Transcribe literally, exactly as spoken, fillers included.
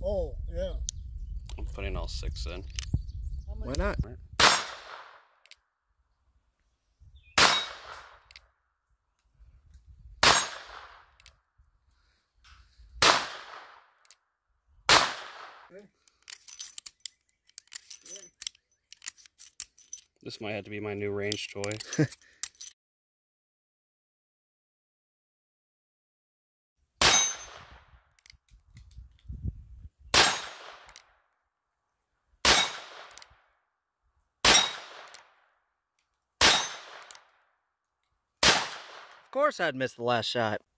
Oh, yeah. I'm putting all six in. Why not? This might have to be my new range toy. Of course I'd miss the last shot.